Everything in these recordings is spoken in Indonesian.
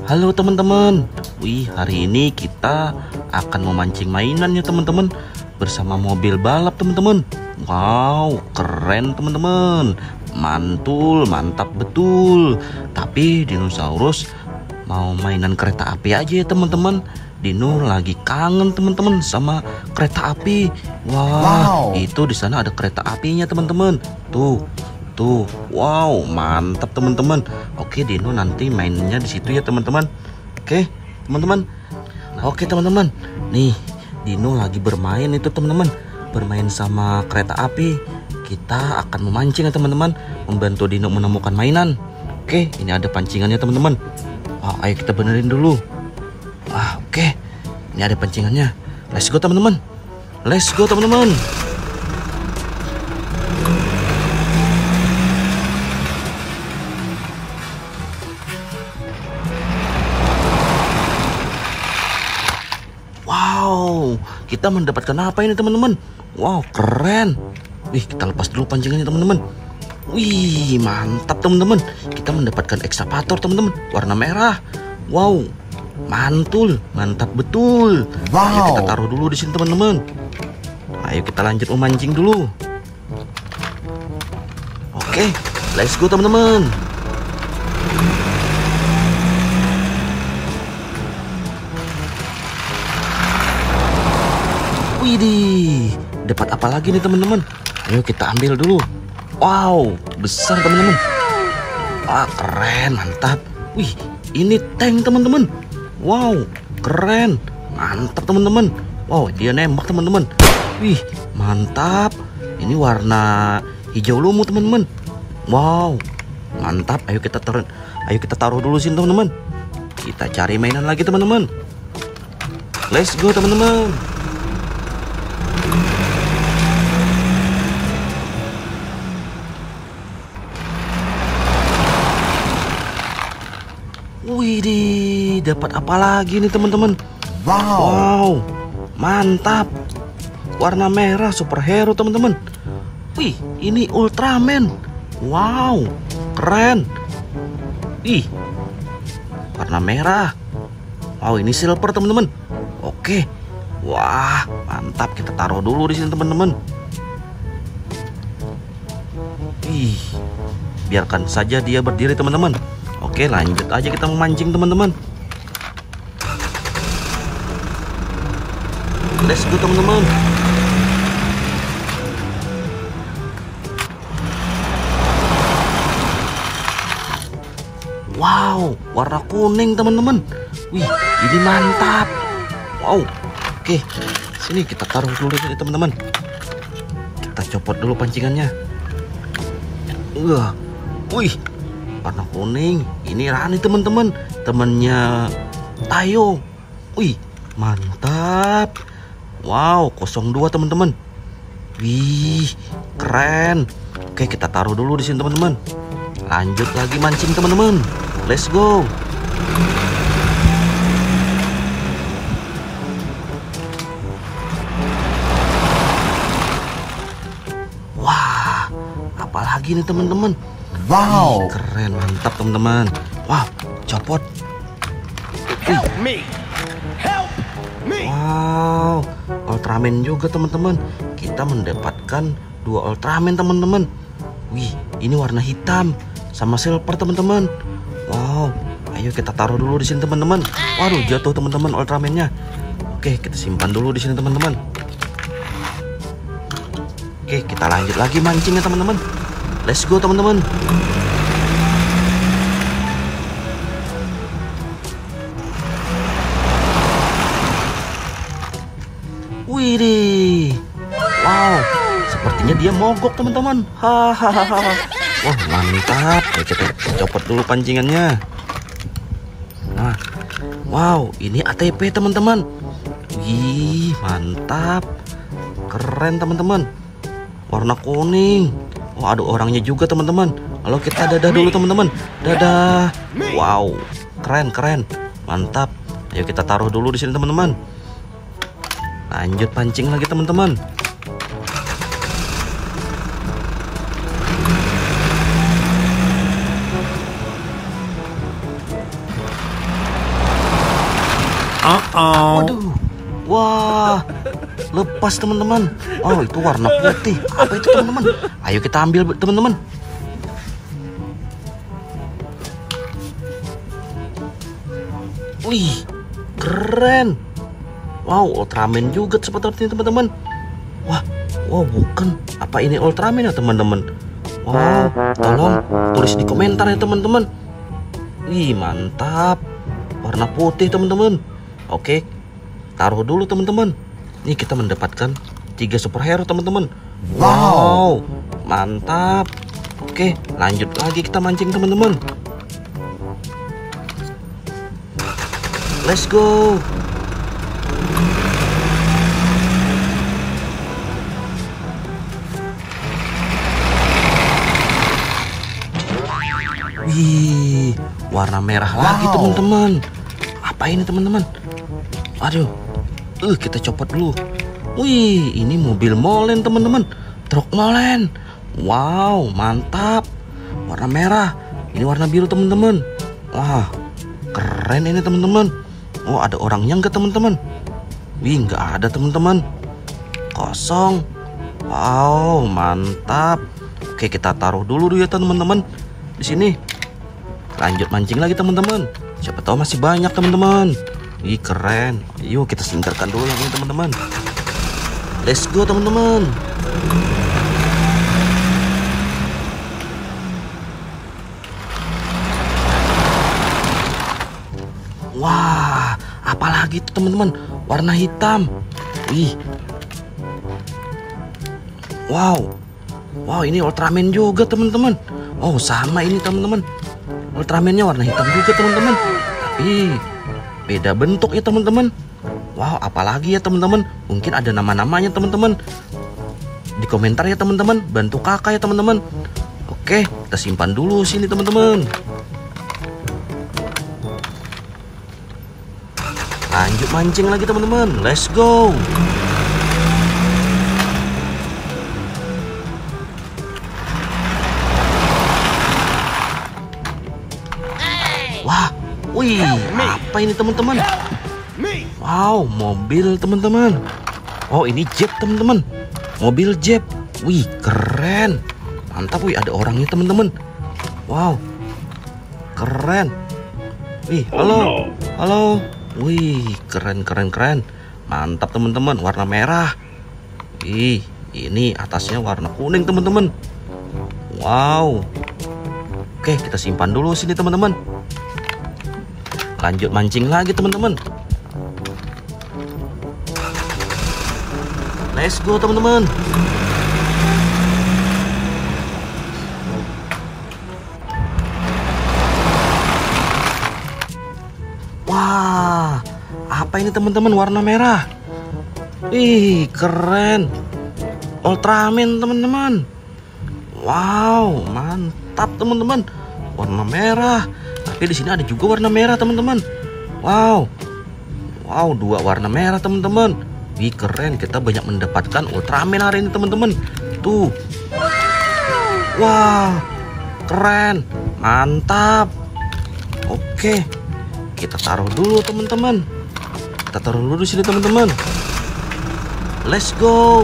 Halo teman-teman. Wih, hari ini kita akan memancing mainan ya teman-teman, bersama mobil balap teman-teman. Wow, keren teman-teman. Mantul, mantap betul. Tapi dinosaurus mau mainan kereta api aja ya teman-teman. Dino lagi kangen teman-teman sama kereta api. Wah, itu di sana ada kereta apinya teman-teman. Tuh, wow, mantap teman-teman. Oke, Dino nanti mainnya di situ ya teman-teman. Oke, teman-teman. Oke, teman-teman. Nih, Dino lagi bermain itu teman-teman. Bermain sama kereta api. Kita akan memancing ya teman-teman, membantu Dino menemukan mainan. Oke, ini ada pancingannya teman-teman. Wah, ayo kita benerin dulu. Oke. Ini ada pancingannya. Let's go teman-teman. Let's go teman-teman. Wow, kita mendapatkan apa ini teman-teman? Wow, keren. Wih, kita lepas dulu pancingannya teman-teman. Wih, mantap teman-teman. Kita mendapatkan ekskavator teman-teman, warna merah. Wow, mantul, mantap betul. Ayo kita taruh dulu di sini teman-teman. Ayo kita lanjut memancing dulu. Oke, let's go teman-teman. Widih, dapat apa lagi nih teman-teman? Ayo kita ambil dulu. Wow, besar teman-teman. Wah, keren, mantap. Wih, ini tank teman-teman. Wow, keren, mantap teman-teman. Wow, dia nembak teman-teman. Wih, mantap. Ini warna hijau lumut teman-teman. Wow, mantap. Ayo kita taruh dulu sini teman-teman. Kita cari mainan lagi teman-teman. Let's go teman-teman. Widih, dapat apa lagi nih teman-teman? Wow, mantap. Warna merah superhero teman-teman. Wih, ini Ultraman. Wow, keren. Ih, warna merah. Wow, ini silver teman-teman. Oke. Wah, mantap. Kita taruh dulu di sini teman-teman. Ih, biarkan saja dia berdiri teman-teman. Oke, lanjut aja kita memancing teman-teman. Let's go teman-teman. Wow, warna kuning teman-teman. Wih, ini mantap. Wow. Oke, sini kita taruh dulu sini teman-teman. Kita copot dulu pancingannya. Wih, warna kuning. Ini Rani teman-teman, temannya Tayo. Wih, mantap. Wow, 02 teman-teman. Wih, keren. Oke, kita taruh dulu di sini teman-teman. Lanjut lagi mancing teman-teman. Let's go. Wah, apalagi nih teman-teman? Wow, keren, mantap teman-teman. Wow, copot. Help me. Wow, Ultraman juga teman-teman. Kita mendapatkan 2 Ultraman teman-teman. Wih, ini warna hitam sama silver teman-teman. Wow, ayo kita taruh dulu di sini teman-teman. Waduh, jatuh teman-teman Ultramannya. Oke, kita simpan dulu di sini teman-teman. Oke, kita lanjut lagi mancingnya teman-teman. Let's go teman-teman. Widih. Wow, sepertinya dia mogok teman-teman. Hahaha. Wah, mantap. Ayo kita copot dulu pancingannya. Nah, wow, ini ATP teman-teman. Wih, mantap. Keren teman-teman. Warna kuning. Oh, ada orangnya juga teman-teman. Halo, kita dadah dulu teman-teman. Dadah. Wow, keren. Mantap. Ayo kita taruh dulu di sini teman-teman. Lanjut pancing lagi teman-teman. Waduh. Wah, lepas teman-teman. Oh, itu warna putih. Apa itu teman-teman? Ayo kita ambil teman-teman. Wih, keren. Wow, Ultraman juga seperti ini teman-teman. Wah, bukan. Apa ini Ultraman ya teman-teman? Wow, tolong tulis di komentar ya teman-teman. Wih, mantap. Warna putih teman-teman. Oke, taruh dulu teman-teman. Ini kita mendapatkan 3 superhero teman-teman. Wow, mantap. Oke, lanjut lagi kita mancing teman-teman. Let's go. Wih, warna merah lagi teman-teman. Apa ini teman-teman? Aduh, kita copot dulu. Wih, ini mobil molen teman-teman. Truk molen. Wow, mantap. Warna merah. Ini warna biru teman-teman. Wah, keren ini teman-teman. Oh, ada orangnya nggak teman-teman? Wih, nggak ada teman-teman. Kosong. Wow, mantap. Oke, kita taruh dulu ya teman-teman di sini. Lanjut mancing lagi teman-teman. Siapa tahu masih banyak teman-teman. Ih, keren. Yuk kita singkirkan dulu yang ini teman-teman. Let's go teman-teman. Wah, apalagi itu teman-teman? Warna hitam. Wih. Wow, ini Ultraman juga teman-teman. Oh, sama ini teman-teman. Ultramannya warna hitam juga teman-teman. Tapi beda bentuk ya teman-teman. Wow, apalagi ya teman-teman? Mungkin ada nama-namanya teman-teman. Di komentar ya teman-teman. Bantu kakak ya teman-teman. Oke, kita simpan dulu sini teman-teman. Lanjut mancing lagi teman-teman. Let's go. Wah, wih, apa ini teman-teman? Wow, mobil teman-teman. Oh, ini Jeep teman-teman. Mobil Jeep. Wih, keren. Mantap, wih, ada orangnya teman-teman. Wow, keren. Wih, halo, halo. Wih, keren. Mantap teman-teman, warna merah. Wih, ini atasnya warna kuning teman-teman. Wow. Oke, kita simpan dulu sini teman-teman. Lanjut mancing lagi teman-teman. Let's go teman-teman. Wah, apa ini teman-teman? Warna merah. Ih, keren. Ultraman teman-teman. Wow, mantap teman-teman. Warna merah. Tapi di sini ada juga warna merah teman-teman. Wow, 2 warna merah teman-teman. Wih, keren. Kita banyak mendapatkan Ultraman hari ini teman-teman. Tuh. Wah, keren. Mantap. Oke, kita taruh dulu teman-teman. Kita taruh dulu di sini teman-teman. Let's go.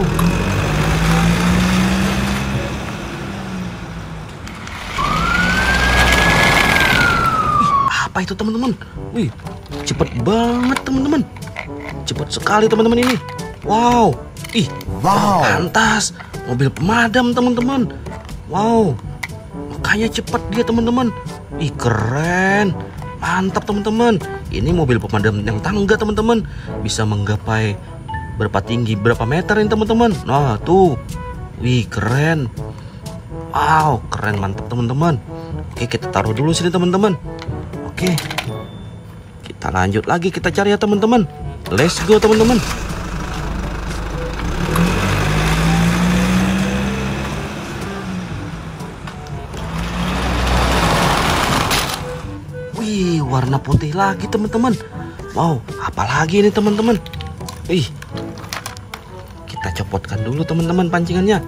Apa itu teman-teman? Wih, cepet banget teman-teman. Cepet sekali teman-teman ini. Wow. Ih, wow. Pantas. Mobil pemadam teman-teman. Wow. Makanya cepet dia teman-teman. Ih, keren. Mantap teman-teman. Ini mobil pemadam yang tangga teman-teman. Bisa menggapai berapa tinggi, berapa meter ini teman-teman. Nah, tuh. Wih, keren. Wow, keren, mantap teman-teman. Oke, kita taruh dulu sini teman-teman. Oke, kita lanjut lagi, kita cari ya teman-teman. Let's go teman-teman. Wih, warna putih lagi teman-teman. Wow, apalagi ini teman-teman? Wih, kita copotkan dulu teman-teman pancingannya.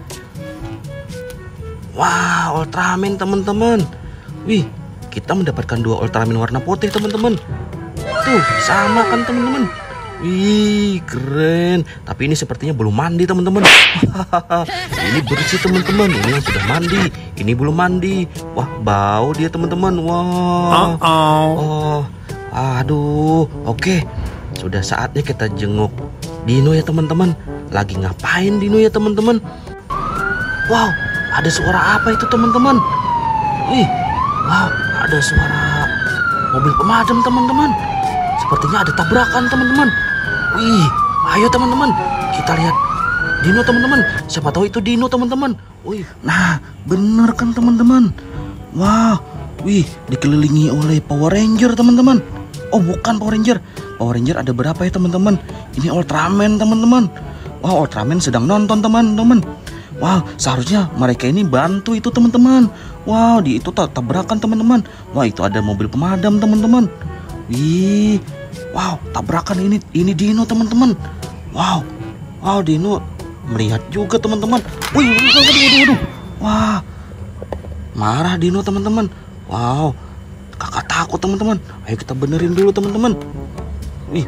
Wah, Ultraman teman-teman. Wih, kita mendapatkan 2 Ultraman warna putih teman-teman. Tuh, sama kan teman-teman? Wih, keren. Tapi ini sepertinya belum mandi teman-teman. Ini bersih teman-teman. Ini yang sudah mandi. Ini belum mandi. Wah, bau dia teman-teman. Wah. Oh, aduh. Oke, sudah saatnya kita jenguk Dino ya teman-teman. Lagi ngapain Dino ya teman-teman? Wow, ada suara apa itu teman-teman? Wih, wow, ada suara mobil pemadam teman-teman. Sepertinya ada tabrakan teman-teman. Wih, ayo teman-teman, kita lihat Dino teman-teman. Siapa tahu itu Dino teman-teman. Wih, nah bener kan teman-teman. Wah, wih, dikelilingi oleh Power Ranger teman-teman. Oh bukan Power Ranger. Power Ranger ada berapa ya teman-teman? Ini Ultraman teman-teman. Wah, Ultraman sedang nonton teman-teman. Wah, seharusnya mereka ini bantu itu teman-teman. Wow, di itu tabrakan teman-teman. Wah, itu ada mobil pemadam teman-teman. Wih, wow, tabrakan ini Dino teman-teman. Wow, wow, Dino melihat juga teman-teman. Wih, waduh. Wah, marah Dino teman-teman. Wow, kakak takut teman-teman. Ayo kita benerin dulu teman-teman. Wih,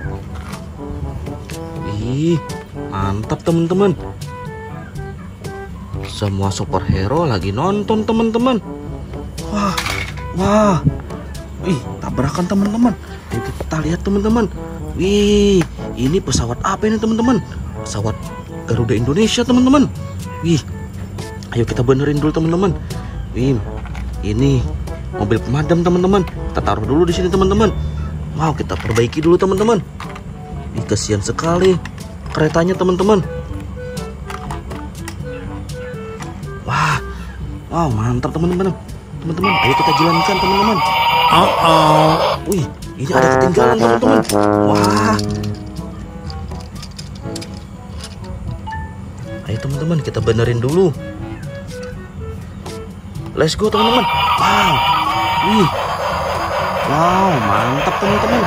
mantap teman-teman. Semua superhero lagi nonton teman-teman. Wah, wih, tabrakan teman-teman. Ayo kita lihat teman-teman. Wih, ini pesawat apa ini teman-teman? Pesawat Garuda Indonesia teman-teman. Wih, ayo kita benerin dulu teman-teman. Wih, ini mobil pemadam teman-teman. Kita taruh dulu di sini teman-teman. Wow, kita perbaiki dulu teman-teman. Wih, kasihan sekali keretanya teman-teman. Wow, mantap teman-teman. Teman-teman, ayo kita jalankan teman-teman. Wih, ini ada ketinggalan teman-teman. Wah. Ayo teman-teman, kita benerin dulu. Let's go teman-teman. Wow. Wih. Wow, mantap teman-teman.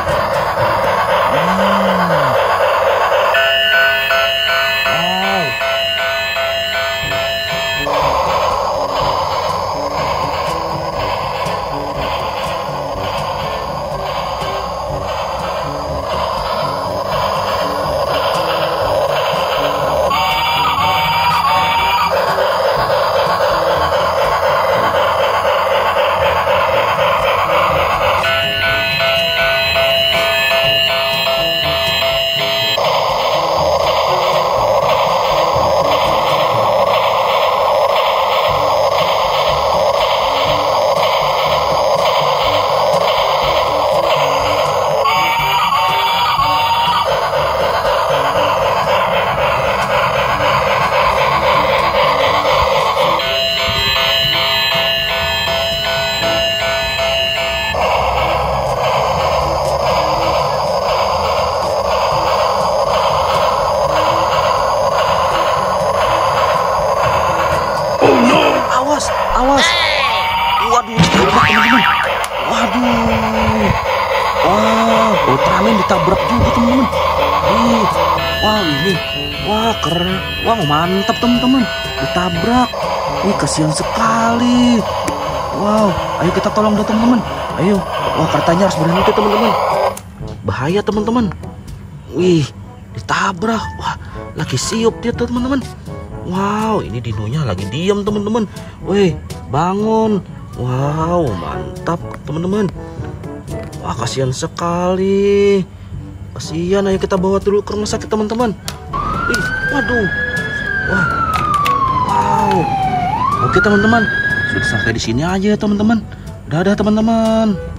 Awas. Waduh, teman-teman. Waduh. Wah, Ultraman ditabrak juga teman-teman. Wah, ini. Wah, keren. Wah, mantap teman-teman. Ditabrak. Wih, kasihan sekali. Wow, ayo kita tolong deh teman-teman. Ayo. Wah, katanya harus berhenti teman-teman. Bahaya teman-teman. Wih, ditabrak. Wah, lagi siup dia teman-teman. Wow, ini Dinonya lagi diam teman-teman. Wih, bangun. Wow, mantap teman-teman. Wah, kasihan sekali. Kasihan, ayo kita bawa dulu ke rumah sakit teman-teman. Ih, waduh. Wah. Wow. Oke teman-teman, sudah sampai di sini aja teman-teman. Dadah teman-teman.